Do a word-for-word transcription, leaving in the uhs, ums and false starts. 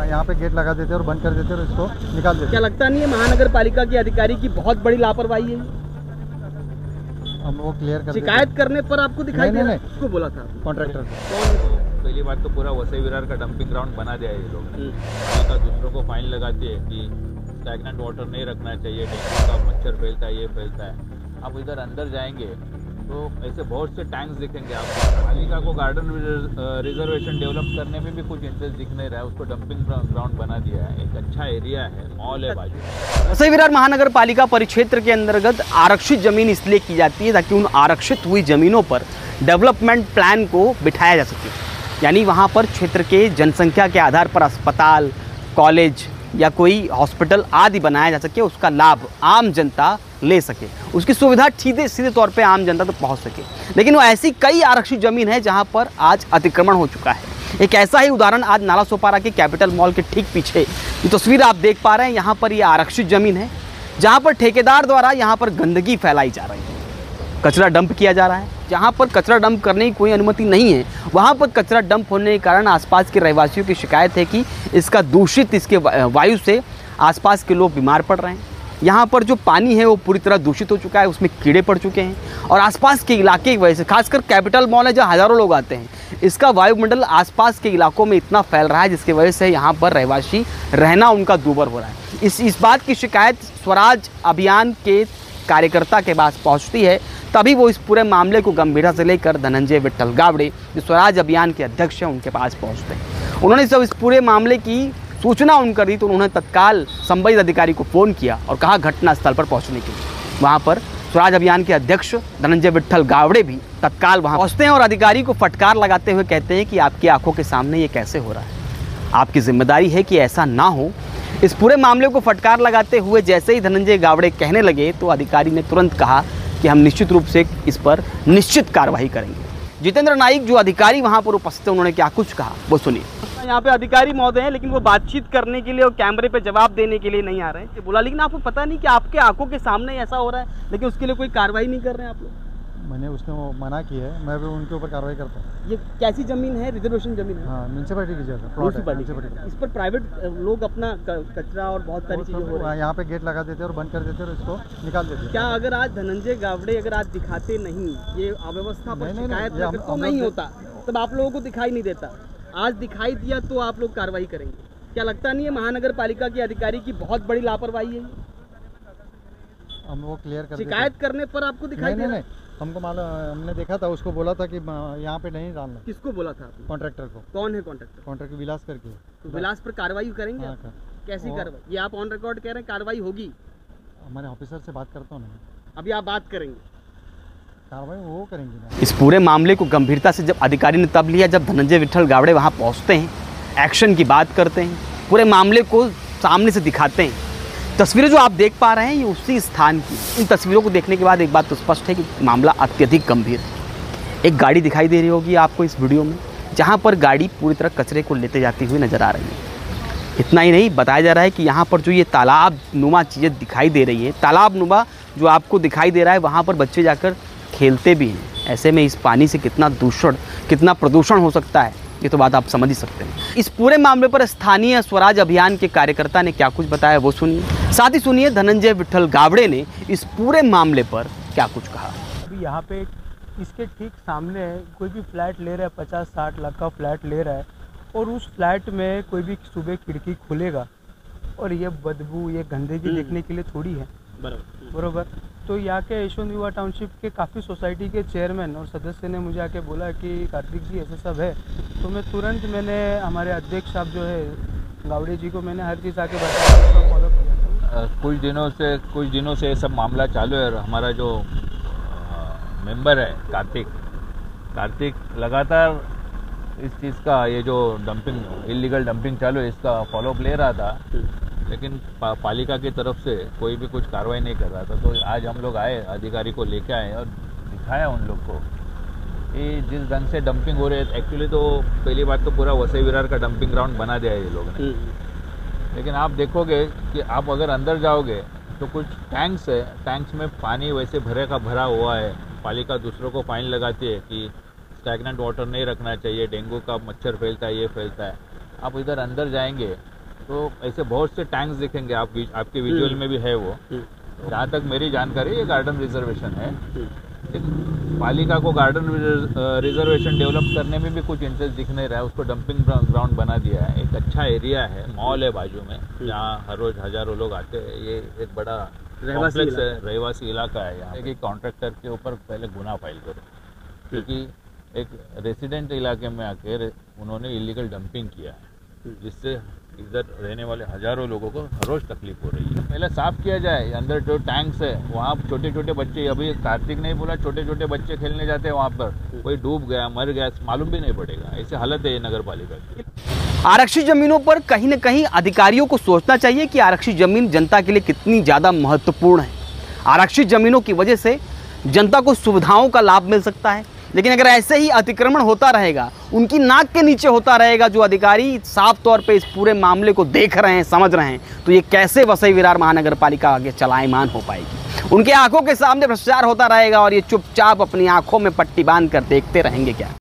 यहाँ पे गेट लगा देते और बंद कर देते और इसको निकाल देते। क्या लगता नहीं है महानगर पालिका के अधिकारी की बहुत बड़ी लापरवाही है? हम वो क्लियर कर शिकायत करने पर आपको दिखाई नहीं, दे नहीं, किसको बोला था? कॉन्ट्रैक्टर को। पहली बात तो पूरा वसई विरार का डंपिंग ग्राउंड बना दिया है ये लोग ने। पालिका दूसरों को फाइन लगाती है कि स्टैग्नेंट वाटर नहीं रखना चाहिए, डेंगू का मच्छर फैलता है, ये फैलता है। आप इधर अंदर जाएंगे तो ऐसे बहुत से टैंक्स दिखेंगे आपको। पालिका को गार्डन रिजर्वेशन डेवलप करने में भी कुछ इंटरेस्ट दिख नहीं रहा है, उसको डंपिंग ग्राउंड बना दिया है। एक अच्छा एरिया है, मॉल है बाजू। वसई विरार महानगर पालिका परिक्षेत्र के अंतर्गत आरक्षित जमीन इसलिए की जाती है ताकि उन आरक्षित हुई जमीनों पर डेवलपमेंट प्लान को बिठाया जा सके, यानी वहाँ पर क्षेत्र के जनसंख्या के आधार पर अस्पताल, कॉलेज या कोई हॉस्पिटल आदि बनाया जा सके, उसका लाभ आम जनता ले सके, उसकी सुविधा सीधे सीधे तौर पे आम जनता तक पहुँच सके। लेकिन वो ऐसी कई आरक्षित जमीन है जहाँ पर आज अतिक्रमण हो चुका है। एक ऐसा ही उदाहरण आज नाला सोपारा के कैपिटल मॉल के ठीक पीछे ये तस्वीर आप देख पा रहे हैं। यहाँ पर ये यह आरक्षित जमीन है जहाँ पर ठेकेदार द्वारा यहाँ पर गंदगी फैलाई जा रही है, कचरा डंप किया जा रहा है। जहाँ पर कचरा डंप करने की कोई अनुमति नहीं है वहाँ पर कचरा डंप होने के कारण आसपास के रहवासियों की शिकायत है कि इसका दूषित इसके वायु से आसपास के लोग बीमार पड़ रहे हैं। यहाँ पर जो पानी है वो पूरी तरह दूषित हो चुका है, उसमें कीड़े पड़ चुके हैं और आसपास के इलाके की वजह से, खासकर कैपिटल मॉल है जहाँ हज़ारों लोग आते हैं, इसका वायुमंडल आसपास के इलाकों में इतना फैल रहा है जिसकी वजह से यहाँ पर रहवासी रहना उनका दूभर हो रहा है। इस इस बात की शिकायत स्वराज अभियान के कार्यकर्ता के पास पहुँचती है, तभी वो इस पूरे मामले को गंभीरता से लेकर धनंजय विट्ठल गावड़े जो स्वराज अभियान के अध्यक्ष हैं उनके पास पहुँचते हैं। उन्होंने जब इस पूरे मामले की सूचना उनकर दी तो उन्होंने तत्काल संबंधित अधिकारी को फ़ोन किया और कहा घटनास्थल पर पहुंचने के लिए। वहां पर स्वराज अभियान के अध्यक्ष धनंजय विट्ठल गावड़े भी तत्काल वहां पहुंचते हैं और अधिकारी को फटकार लगाते हुए कहते हैं कि आपकी आंखों के सामने ये कैसे हो रहा है, आपकी जिम्मेदारी है कि ऐसा ना हो। इस पूरे मामले को फटकार लगाते हुए जैसे ही धनंजय गावड़े कहने लगे तो अधिकारी ने तुरंत कहा कि हम निश्चित रूप से इस पर निश्चित कार्रवाई करेंगे। जितेंद्र नाइक जो अधिकारी वहां पर उपस्थित उन्होंने क्या कुछ कहा वो सुनिए। यहाँ पे अधिकारी महोदय हैं लेकिन वो बातचीत करने के लिए और कैमरे पे जवाब देने के लिए नहीं आ रहे हैं। बोला लेकिन आपको पता नहीं कि आपके आंखों के सामने ऐसा हो रहा है लेकिन उसके लिए कोई कार्रवाई नहीं कर रहे हैं आप लोग। मैंने उसने वो मना किया है, मैं भी उनके ऊपर कार्रवाई करता हूँ। ये कैसी जमीन है? रिजर्वेशन जमीन है। हाँ, म्यूनसिपैलिटी की जगह, म्यूनसिपैलिटी। इस पर प्राइवेट लोग अपना कचरा और बहुत सारी चीजें हो रही है। यहाँ पे गेट लगा देते और बंद कर देते और इसको निकाल देते। क्या अगर आज धनंजय गावड़े अगर आज दिखाते नहीं, ये अव्यवस्था पर शिकायत तो नहीं होता, तब आप लोगों को दिखाई नहीं देता, आज दिखाई दिया तो आप लोग कार्रवाई करेंगे? क्या लगता नहीं है महानगर पालिका के अधिकारी की बहुत बड़ी लापरवाही है? हम वो क्लियर कर शिकायत करने पर आपको दिखाई नहीं, नहीं, हमको मालूम, हमने देखा था, उसको बोला था कि यहाँ पे नहीं डालना। किसको बोला था? कॉन्ट्रैक्टर को। कौन है कॉन्ट्रैक्टर? कॉन्ट्रैक्टर विलास करके। तो विलास पर कार्रवाई करेंगे? हाँ, कैसी कार्रवाई? ये आप ऑन रिकॉर्ड कह रहे हैं कार्रवाई होगी? हमारे ऑफिसर से बात करता हूँ। अभी आप बात करेंगे? कार्रवाई वो करेंगे। इस पूरे मामले को गंभीरता से जब अधिकारी ने तब लिया जब धनंजय विट्ठल गावड़े वहाँ पहुँचते हैं, एक्शन की बात करते हैं, पूरे मामले को सामने से दिखाते हैं। तस्वीरें जो आप देख पा रहे हैं ये उसी स्थान की। इन तस्वीरों को देखने के बाद एक बात तो स्पष्ट है कि मामला अत्यधिक गंभीर है। एक गाड़ी दिखाई दे रही होगी आपको इस वीडियो में, जहाँ पर गाड़ी पूरी तरह कचरे को लेते जाती हुई नज़र आ रही है। इतना ही नहीं, बताया जा रहा है कि यहाँ पर जो ये तालाब नुमा चीज़ें दिखाई दे रही है, तालाब नुमा जो आपको दिखाई दे रहा है, वहाँ पर बच्चे जाकर खेलते भी हैं। ऐसे में इस पानी से कितना दूषण, कितना प्रदूषण हो सकता है, ये तो बात आप समझ ही सकते हैं। इस पूरे मामले पर स्थानीय स्वराज अभियान के कार्यकर्ता ने क्या कुछ बताया वो सुनिए। साथ ही सुनिए धनंजय विट्ठल गावड़े ने इस पूरे मामले पर क्या कुछ कहा। अभी यहाँ पे इसके ठीक सामने कोई भी फ्लैट ले रहा है, पचास साठ लाख का फ्लैट ले रहा है और उस फ्लैट में कोई भी सुबह खिड़की खुलेगा और ये बदबू, ये गंदगी देखने के लिए थोड़ी है। बरोबर। तो यहाँ के यशवंत युवा टाउनशिप के काफ़ी सोसाइटी के चेयरमैन और सदस्य ने मुझे आके बोला कि कार्तिक जी ऐसा सब है, तो मैं तुरंत मैंने हमारे अध्यक्ष साहब जो है गावड़े जी को मैंने हर चीज़ आके बताया, फॉलो किया। कुछ दिनों से कुछ दिनों से सब मामला चालू है और हमारा जो मेंबर है कार्तिक कार्तिक लगातार इस चीज़ का, ये जो डंपिंग, इलीगल डंपिंग चालू है, इसका फॉलोअप ले रहा था, लेकिन पा, पालिका की तरफ से कोई भी कुछ कार्रवाई नहीं कर रहा था। तो आज हम लोग आए, अधिकारी को लेके आए और दिखाया उन लोग को ये जिस ढंग से डंपिंग हो रही है। एक्चुअली तो पहली बात तो पूरा वसई विरार का डंपिंग ग्राउंड बना दिया है ये लोग ने, लेकिन आप देखोगे कि आप अगर अंदर जाओगे तो कुछ टैंक्स है, टैंक्स में पानी वैसे भरे का भरा हुआ है। पालिका दूसरों को फाइन लगाती है कि स्टैग्नेंट वाटर नहीं रखना चाहिए, डेंगू का मच्छर फैलता है, ये फैलता है। आप इधर अंदर जाएंगे तो ऐसे बहुत से टैंक्स दिखेंगे, आप आपके विजुअल में भी है वो। जहाँ तक मेरी जानकारी ये गार्डन रिजर्वेशन है। एक पालिका को गार्डन रिजर्वेशन डेवलप करने में भी कुछ इंटरेस्ट दिख नहीं रहा है, उसको डंपिंग ग्राउंड बना दिया है। एक अच्छा एरिया है, मॉल है बाजू में, जहाँ हर रोज हजारों लोग आते हैं। ये एक बड़ा कॉम्प्लेक्स है, रहवासी इलाका है। यहाँ एक कॉन्ट्रैक्टर के ऊपर पहले गुना फाइल करो, क्योंकि एक रेसिडेंट इलाके में आके उन्होंने इलीगल डंपिंग किया है, जिससे इधर रहने वाले हजारों लोगों को हर रोज तकलीफ हो रही है। पहले साफ किया जाए, अंदर जो टैंक्स है वहाँ छोटे छोटे बच्चे, अभी कार्तिक नहीं बोला, छोटे छोटे बच्चे खेलने जाते हैं वहाँ पर, कोई डूब गया मर गया मालूम भी नहीं पड़ेगा। ऐसी हालत है ये नगर पालिका की। आरक्षित जमीनों पर कहीं न कहीं अधिकारियों को सोचना चाहिए कि आरक्षित जमीन जनता के लिए कितनी ज़्यादा महत्वपूर्ण है। आरक्षित जमीनों की वजह से जनता को सुविधाओं का लाभ मिल सकता है, लेकिन अगर ऐसे ही अतिक्रमण होता रहेगा, उनकी नाक के नीचे होता रहेगा, जो अधिकारी साफ तौर पे इस पूरे मामले को देख रहे हैं, समझ रहे हैं, तो ये कैसे वसई विरार महानगर पालिका आगे चलायमान हो पाएगी। उनके आंखों के सामने भ्रष्टाचार होता रहेगा और ये चुपचाप अपनी आंखों में पट्टी बांध कर देखते रहेंगे क्या।